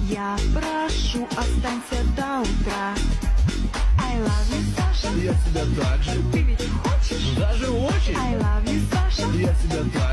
Я прошу, останься до утра. I love you, Саша. Я тебя так же. Ты ведь хочешь? Даже очень. I love you, Саша. Я тебя так